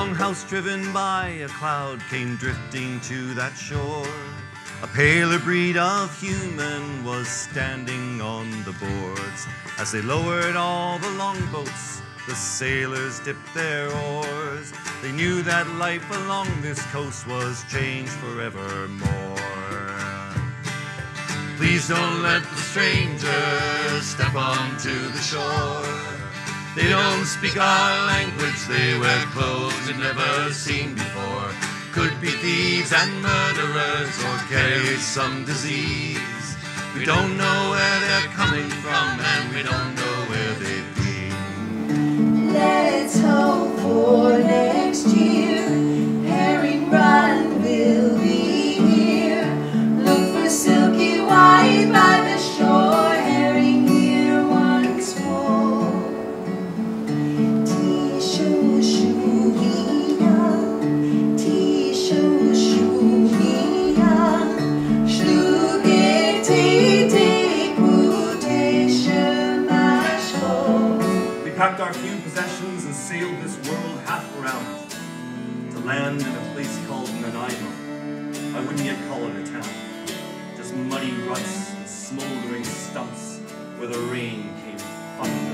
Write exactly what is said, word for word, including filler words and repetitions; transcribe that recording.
longhouse driven by a cloud came drifting to that shore. A paler breed of human was standing on the boards. As they lowered all the longboats, the sailors dipped their oars. They knew that life along this coast was changed forevermore. Please don't let the strangers step onto the shore. They don't speak our language, they wear clothes we've never seen before. Could be thieves and murderers or carry some disease. We don't know where they're coming from and we don't know where they've been. Let's hope for next year, herring run will be here. Look for silky white by the shore, herring here once more. Tisho shuia, tisho shuia, shluge te te putation mashko. We packed our few possessions and sailed this world half around to land in a place called Nanaimo. I wouldn't yet call it a town, just muddy ruts and smoldering stumps where the rain came thundering.